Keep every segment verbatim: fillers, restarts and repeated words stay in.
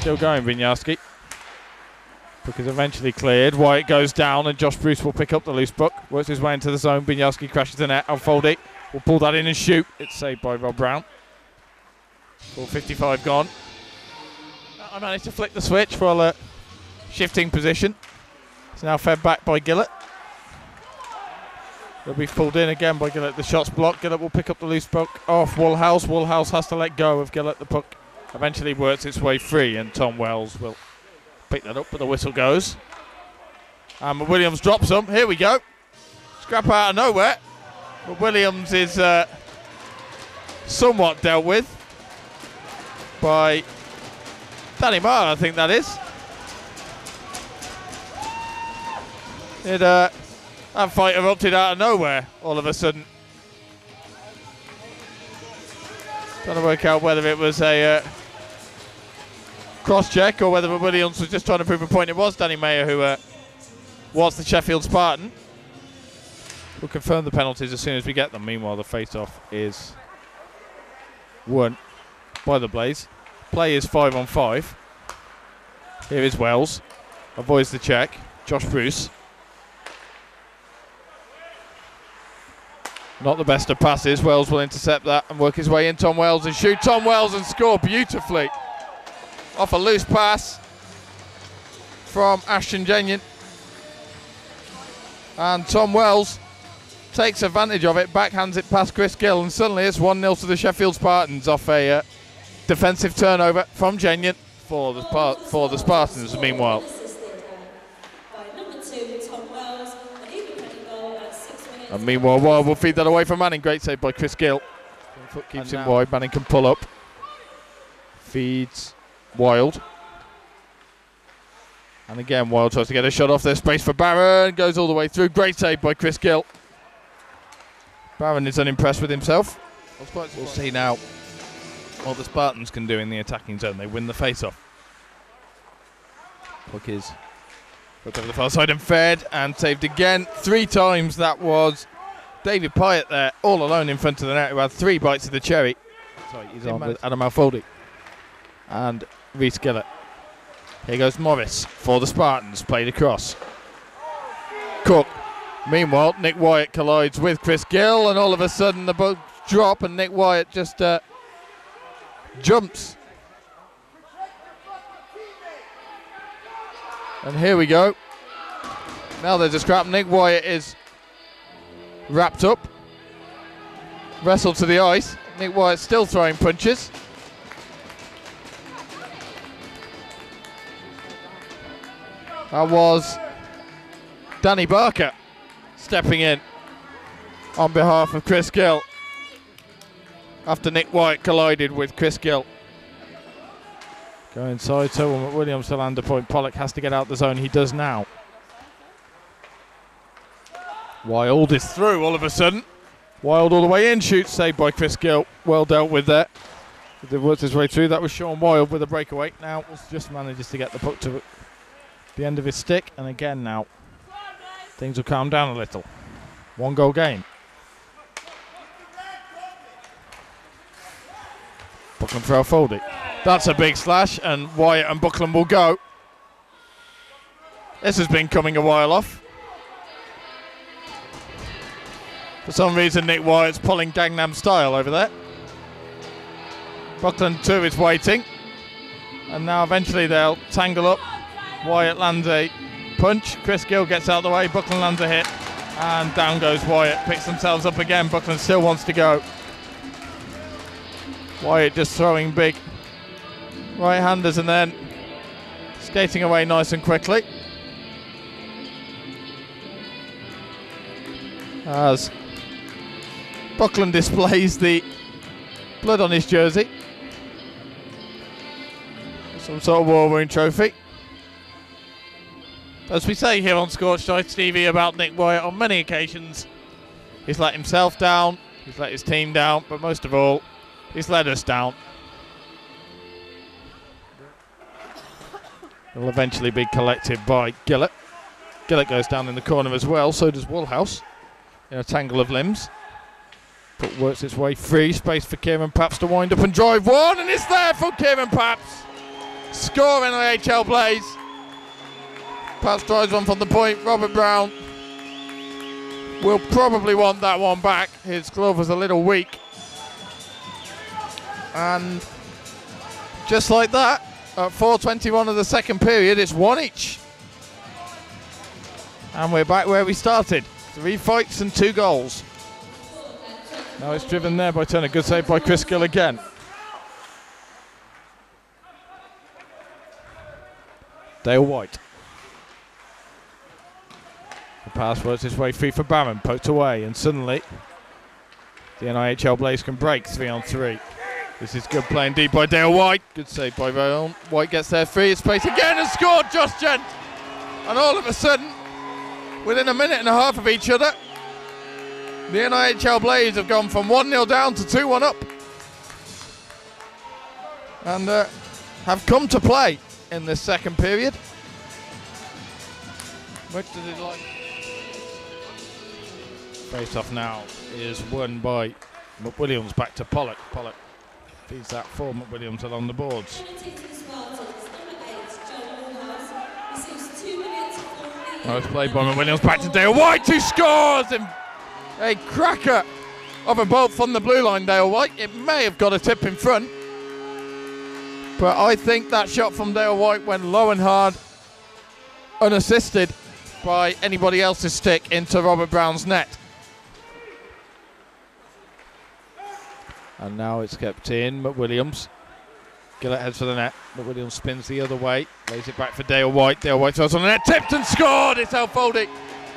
still going, Vinyarski. Puck is eventually cleared. Wyatt goes down and Josh Bruce will pick up the loose puck. Works his way into the zone. Vinyarski crashes the net. Alfoldi will pull that in and shoot. It's saved by Rob Brown. four fifty-five gone. I managed to flick the switch while uh, shifting position. It's now fed back by Gillett. It'll be pulled in again by Gillett. The shot's blocked. Gillett will pick up the loose puck off Woolhouse. Woolhouse has to let go of Gillett. The puck eventually works its way free and Tom Wells will pick that up, but the whistle goes. And Williams drops them. Here we go. Scrap out of nowhere. But Williams is uh, somewhat dealt with by Danny Marr, I think that is. It, uh, that fight erupted out of nowhere all of a sudden. Trying to work out whether it was a uh, cross-check or whether Williams was just trying to prove a point. It was Danny Mayer who uh, was the Sheffield Spartan. We'll confirm the penalties as soon as we get them. Meanwhile, the face-off is won by the Blaze. Play is five on five. Here is Wells. Avoids the check. Josh Bruce. Not the best of passes. Wells will intercept that and work his way in. Tom Wells and shoot. Tom Wells and score beautifully. Off a loose pass from Ashton Jenyon. And Tom Wells takes advantage of it, backhands it past Chris Gill, and suddenly it's one nil to the Sheffield Spartans off a uh, defensive turnover from Jenyon for the, for the Spartans, meanwhile. And meanwhile, Wild will feed that away from Manning. Great save by Chris Gill. Foot keeps him wide. Manning can pull up. Feeds Wild. And again, Wild tries to get a shot off there. Space for Barron. Goes all the way through. Great save by Chris Gill. Barron is unimpressed with himself. We'll see now what the Spartans can do in the attacking zone. They win the face-off. Puck is put over the far side and fed and saved again. Three times that was David Pyatt there, all alone in front of the net, who had three bites of the cherry. Sorry, he's on with Adam Alfoldi and Rhys Gillett. Here goes Morris for the Spartans, played across. Cook. Meanwhile, Nick Wyatt collides with Chris Gill, and all of a sudden the boat drop and Nick Wyatt just uh, jumps. And here we go. Now there's a scrap. Nick Wyatt is wrapped up. Wrestled to the ice. Nick Wyatt still throwing punches. That was Danny Barker stepping in on behalf of Chris Gill after Nick Wyatt collided with Chris Gill. Go inside, so Williams to land a point. Pollock has to get out the zone. He does now. Wild is through all of a sudden. Wild all the way in, shoots, saved by Chris Gill. Well dealt with there. He worked his way through. That was Sean Wild with a breakaway. Now just manages to get the puck to the end of his stick. And again now, things will calm down a little. One goal game. Buckland for Alfoldi. That's a big slash, and Wyatt and Buckland will go. This has been coming a while off. For some reason, Nick Wyatt's pulling Gangnam Style over there. Buckland too is waiting. And now eventually they'll tangle up. Wyatt lands a punch. Chris Gill gets out of the way. Buckland lands a hit. And down goes Wyatt. Picks themselves up again. Buckland still wants to go. Wyatt just throwing big right-handers and then skating away nice and quickly. As Buckland displays the blood on his jersey. Some sort of war wound trophy. As we say here on Scorched Ice T V about Nick Wyatt, on many occasions he's let himself down, he's let his team down, but most of all, he's let us down. It'll eventually be collected by Gillett. Gillett goes down in the corner as well, so does Woolhouse in a tangle of limbs. But works its way free, space for Kieran Paps to wind up and drive one, and it's there for Kieran Paps. Score N I H L Blaze. Pass drives one from the point. Robert Brown will probably want that one back. His glove was a little weak. And just like that, at four twenty-one of the second period, it's one each. And we're back where we started. Three fights and two goals. Now it's driven there by Turner. Good save by Chris Gill again. Dale White. The pass works its way free for Barron. Poked away, and suddenly the N I H L Blaze can break three on three. This is good play indeed by Dale White. Good save by Vaughan. White gets there free. It's placed again and scored. Josh Gent. And all of a sudden, within a minute and a half of each other, the N I H L Blaze have gone from one nil down to two one up. And uh, have come to play in this second period. Much did it like? Face off now is won by McWilliams. Back to Pollock. Pollock feeds that for McWilliams along the boards. Nice play by McWilliams. Back to Dale White, who scores in a cracker of a ball from the blue line. Dale White. It may have got a tip in front, but I think that shot from Dale White went low and hard, unassisted by anybody else's stick, into Robert Brown's net. And now it's kept in. McWilliams. Gillett heads for the net. McWilliams spins the other way. Lays it back for Dale White. Dale White throws on the net. Tipped and scored. It's Alfoldi.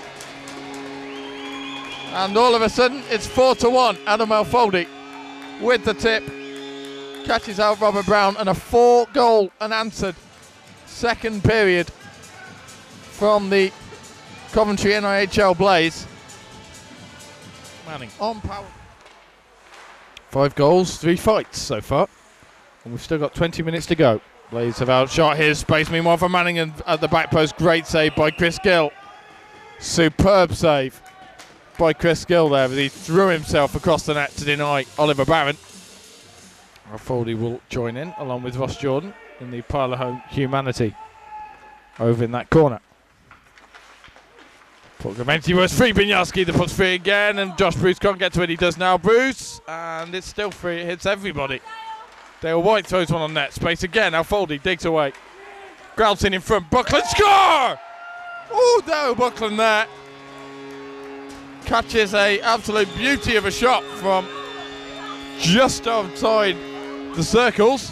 And all of a sudden, it's four to one. Adam Alfoldi with the tip. Catches out Robert Brown, and a four goal unanswered second period from the Coventry N I H L Blaze. Manning on power. Five goals, three fights so far. And we've still got twenty minutes to go. Blaze have outshot his space. Meanwhile for Manning, and at the back post, great save by Chris Gill. Superb save by Chris Gill there, but he threw himself across the net to deny Oliver Barron. Alfoldi will join in along with Ross Jordan in the pile of home humanity over in that corner. Portgamenti was free. Binyarski that puts free again, and Josh Bruce can't get to it. He does now. Bruce, and it's still free. It hits everybody. Dale White throws one on net. Space again. Alfoldi digs away. Gralton in front. Buckland score! Oh, Daryl Buckland there. Catches a absolute beauty of a shot from just outside the circles.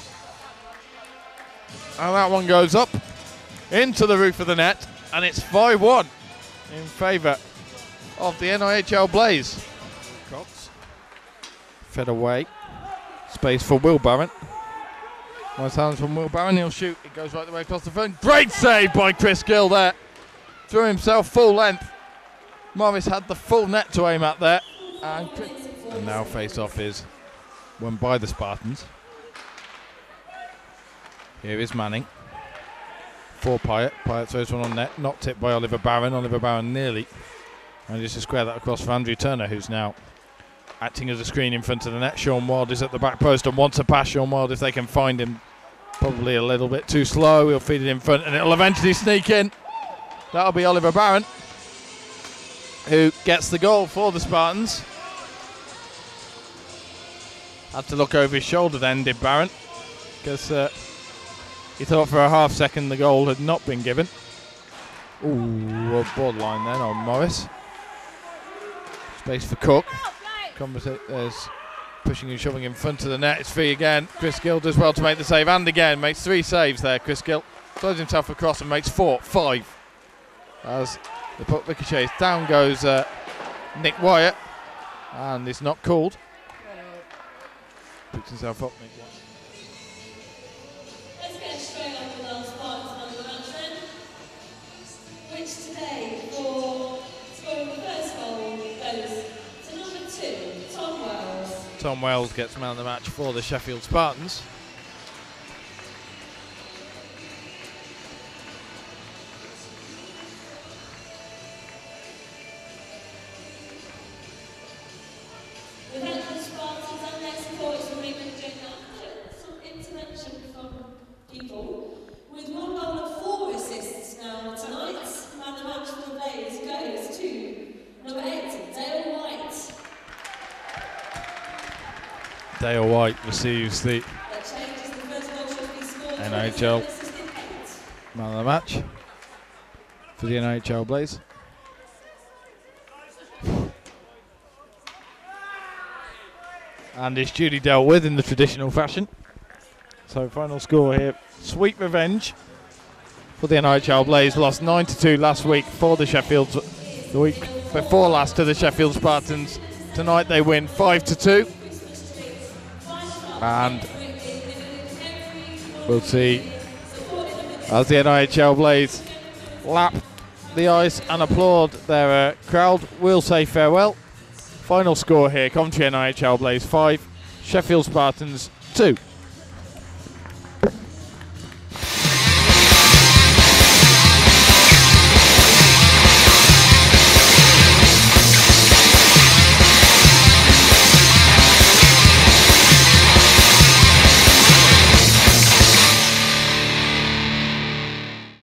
And that one goes up into the roof of the net, and it's five one in favour of the N I H L Blaze. Cox fed away. Space for Will Barron. Nice hands from Will Barron. He'll shoot. It goes right the way across the front. Great save by Chris Gill there. Threw himself full length. Morris had the full net to aim at there. And, and now face off is won by the Spartans. Here is Manning. For Pyatt. Pyatt throws one on net. Not tipped by Oliver Barron. Oliver Barron nearly manages to square that across for Andrew Turner, who's now acting as a screen in front of the net. Sean Wild is at the back post and wants to pass Sean Wild if they can find him. Probably a little bit too slow. He'll feed it in front and it'll eventually sneak in. That'll be Oliver Barron, who gets the goal for the Spartans. Had to look over his shoulder then, did Barron, because uh, he thought for a half second the goal had not been given. Ooh, a borderline then on Morris. Space for Cook. There's pushing and shoving in front of the net. It's free again. Chris Gill does well to make the save, and again makes three saves there. Chris Gill throws himself across and makes four, five. As the puck ricochets, down goes uh, Nick Wyatt, and it's not called. Picks himself up, Nick Wyatt. Let's get straight on with our Spartans on the match then, which today, for scoring the first goal, goes to number two, Tom Wells. Tom Wells gets man of the match for the Sheffield Spartans. people. With one goal and four assists now tonight, man of the match for the Blaze goes to number eight, Dale White. Dale White receives the N I H L man of the match for the N I H L Blaze. And it's duly dealt with in the traditional fashion. So final score here, sweet revenge for the N I H L Blaze. Lost nine to two last week for the Sheffield, the week before last to the Sheffield Spartans. Tonight they win five to two. And we'll see as the N I H L Blaze lap the ice and applaud their uh, crowd. We'll say farewell. Final score here, Coventry N I H L Blaze five, Sheffield Spartans two.